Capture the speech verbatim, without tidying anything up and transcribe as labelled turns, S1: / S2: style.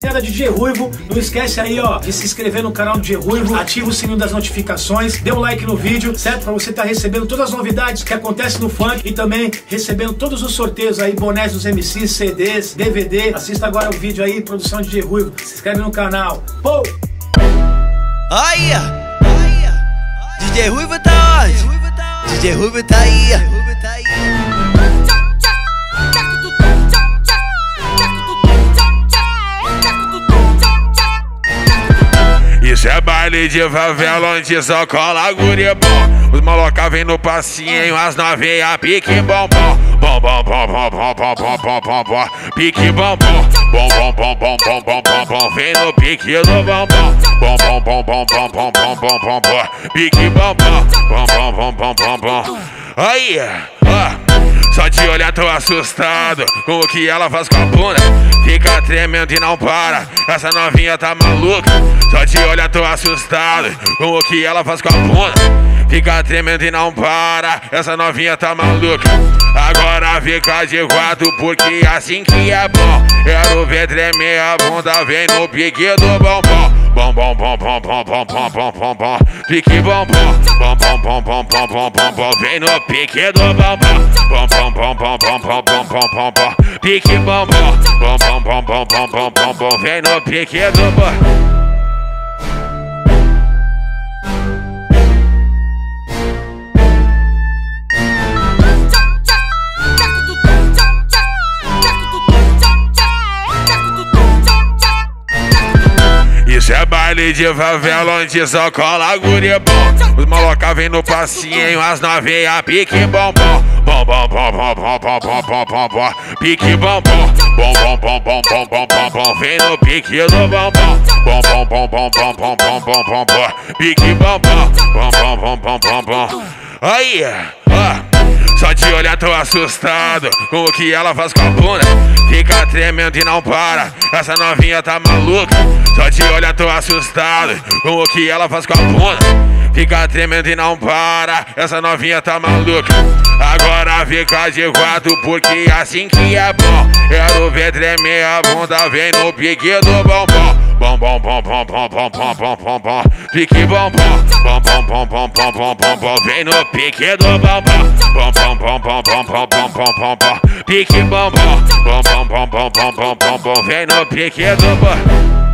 S1: D J Ruivo, não esquece aí, ó, de se inscrever no canal do D J Ruivo, ativa o sininho das notificações, dê um like no vídeo, certo? Pra você estar tá recebendo todas as novidades que acontecem no funk e também recebendo todos os sorteios aí, bonés dos M Cs, C Ds, D V D. Assista agora o vídeo aí, produção D J Ruivo, se inscreve no canal. Pô!
S2: Olha! D J Ruivo tá onde? D J Ruivo tá aí!
S3: Isso é baile de favela onde só cola guri bom. Os maloca vem no passinho, as novinha pique bom bom. Bom bom bom bom bom bom bom bom bom bom. Pique bom bom. Bom bom bom bom bom bom bom bom. Vem no pique do bom bom. Bom bom bom bom bom bom bom bom bom bom. Pique bom bom. Bom bom bom bom bom bom. Aí, ó. Só de olhar tô assustado com o que ela faz com a bunda. Fica tremendo e não para, essa novinha tá maluca. Só de olhar tô assustado com o que ela faz com a bunda. Fica tremendo e não para, essa novinha tá maluca. Agora fica de quatro porque assim que é bom. Quero ver tremer a bunda, vem no pique do bombom. Bom bom bom bom bom bom bom bom bom bom. Pique bom bom. Bom bom bom bom bom bom bom bom. Vem no pique do bombom. Bom bom bom bom bom bom bom bom bom bom. Pique bom bom. Bom bom bom bom bom bom bom bom. Vem no pique do bom. Isso é baile de favela onde só cola guri bom. Os maloca vem no passinho, as novinha pique bom bom. Bom bom bom bom bom bom bom bom bom bom. Pique bom bom. Bom bom bom bom bom bom bom bom. Vem no pique do bom bom. Bom bom bom bom bom bom bom bom bom bom. Pique bom bom. Bom bom bom bom bom bom. Aí, ó. Só de olhar tô assustado com o que ela faz com a bunda. Fica tremendo e não para, essa novinha tá maluca. Só de olhar tô assustado com o que ela faz com a bunda. Fica tremendo e não para, essa novinha tá maluca. Agora fica de quatro porque assim que é bom. Quero ver tremer a bunda, vem no pique do bombom. Bom bom bom bom bom bom bom bom bom bom. Pique bom bom. Bom bom bom bom bom bom bom bom. Vem no pique do bombom. Bom bom bom bom bom bom bom bom bom bom. Pique bom bom. Bom bom bom bom bom bom bom bom. Vem no pique do bom.